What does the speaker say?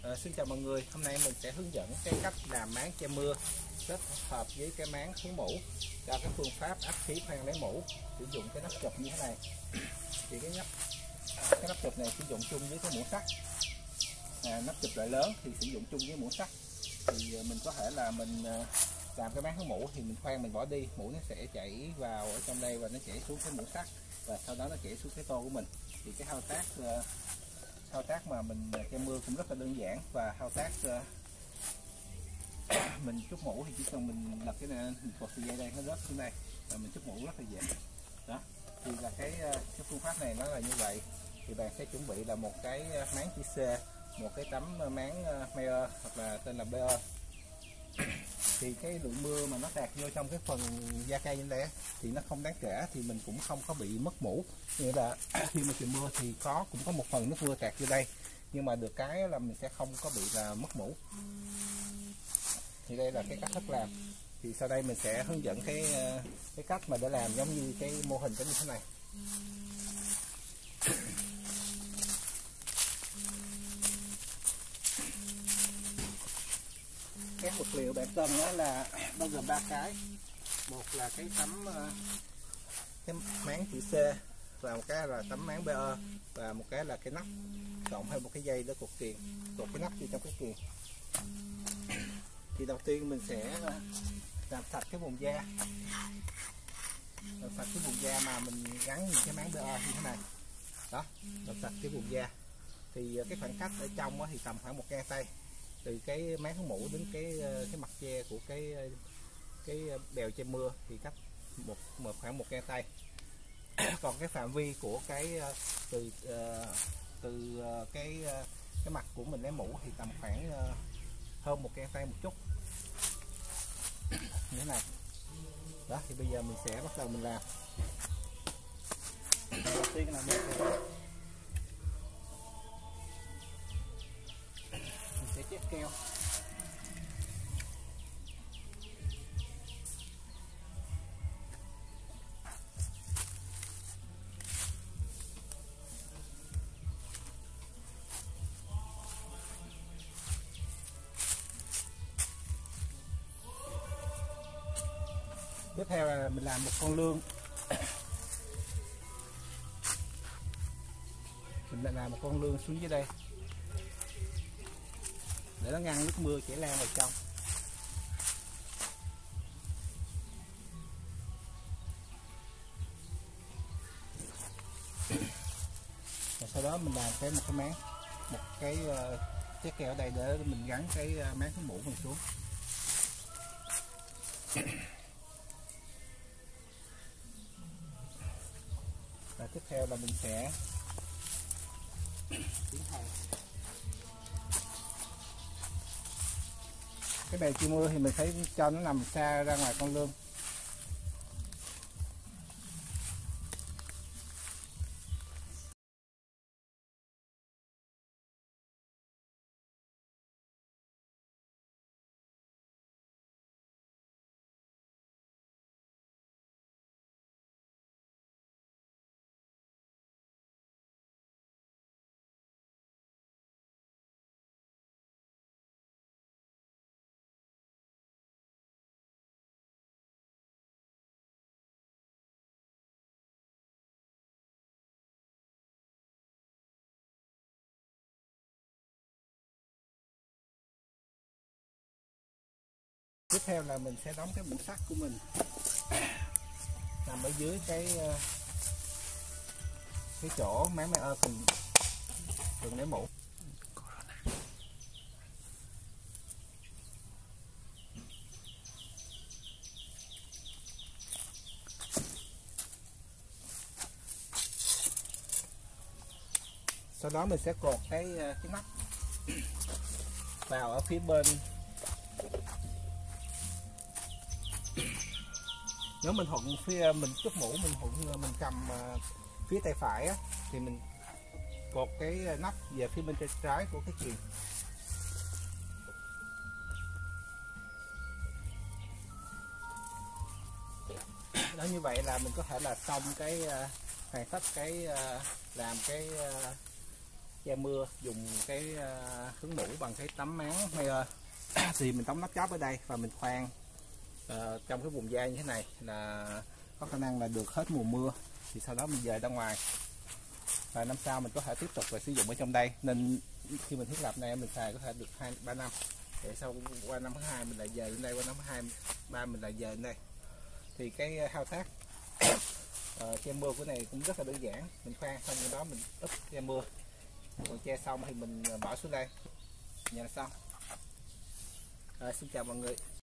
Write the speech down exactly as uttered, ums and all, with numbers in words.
À, xin chào mọi người, hôm nay mình sẽ hướng dẫn cái cách làm máng che mưa kết hợp với cái máng thú mũ cho cái phương pháp áp khí khoan lấy mũ. Sử dụng cái nắp chụp như thế này. Thì cái nắp cái nắp chụp này sử dụng chung với cái mũ sắt. À, nắp chụp loại lớn thì sử dụng chung với mũ sắt. Thì mình có thể là mình làm cái máng thú mũ thì mình khoan mình bỏ đi, mũ nó sẽ chảy vào ở trong đây và nó chảy xuống cái mũ sắt và sau đó nó chảy xuống cái tô của mình. Thì cái thao tác thao tác mà mình che mưa cũng rất là đơn giản, và thao tác uh, mình trút mũ thì chỉ cần mình lật cái này, mình cột sợi dây đây nó rớt xuống đây và mình trút mũ rất là dễ. Đó thì là cái cái phương pháp này nó là như vậy. Thì bạn sẽ chuẩn bị là một cái máng chữ C, một cái tấm máng Meyer hoặc là tên là bê e. Thì cái lượng mưa mà nó tạt vô trong cái phần da cây như đây thì nó không đáng kể, thì mình cũng không có bị mất mũ. Nghĩa là khi mà trời mưa thì có cũng có một phần nước mưa tạt vô đây, nhưng mà được cái là mình sẽ không có bị là mất mũ. Thì đây là cái cách thức làm. Thì sau đây mình sẽ hướng dẫn cái cái cách mà để làm giống như cái mô hình như thế này. Các vật liệu bạn cần đó là bao gồm ba cái. Một là cái tấm cái máng chữ C, và một cái là tấm máng bê e, và một cái là cái nắp cộng thêm một cái dây để cột kiềng, cột cái nắp vô trong cái kiềng. Thì đầu tiên mình sẽ làm sạch cái vùng da, làm sạch cái vùng da mà mình gắn những cái máng bê e như thế này. Đó, làm sạch cái vùng da. Thì cái khoảng cách ở trong thì tầm khoảng một gang tay, từ cái máng mũ đến cái cái mặt che của cái cái bèo che mưa thì cách một, một khoảng một gang tay. Còn cái phạm vi của cái từ từ cái cái mặt của mình lấy mũ thì tầm khoảng hơn một gang tay một chút như thế này. Đó thì bây giờ mình sẽ bắt đầu mình làm. Đầu tiên là mình sẽ chét keo. Tiếp theo là mình làm một con lương. Mình lại làm một con lương xuống dưới đây để nó ngăn nước mưa chảy lan vào trong. Và sau đó mình làm cái một cái máng, một cái uh, chiếc keo ở đây để mình gắn cái uh, máng cái mũ mình xuống. Và tiếp theo là mình sẽ tiến hành cái bèo che mưa thì mình phải cho nó nằm xa ra ngoài con lương. Tiếp theo là mình sẽ đóng cái mũ sắt của mình nằm ở dưới cái cái chỗ máng mày ơ từng từng lấy mũ. Sau đó mình sẽ cột cái cái nắp vào ở phía bên. Nếu mình thuận phía mình trút mũ mình thuận mình cầm phía tay phải á, thì mình cột cái nắp về phía bên tay trái của cái kiềng. Đó, như vậy là mình có thể là xong cái hoàn tất cái làm cái che mưa, dùng cái uh, hướng mũ bằng cái tấm máng Mayer thì mình đóng nắp chóp ở đây và mình khoan uh, trong cái vùng da như thế này là có khả năng là được hết mùa mưa, thì sau đó mình dời ra ngoài và năm sau mình có thể tiếp tục và sử dụng ở trong đây, nên khi mình thiết lập này mình xài có thể được hai ba năm, để sau qua năm thứ hai mình lại dời lên đây, qua năm thứ hai ba mình lại dời lên đây. Thì cái thao tác uh, che mưa của này cũng rất là đơn giản, mình khoan xong rồi đó mình úp che mưa, còn che xong thì mình bỏ xuống đây nhà là xong. À, xin chào mọi người.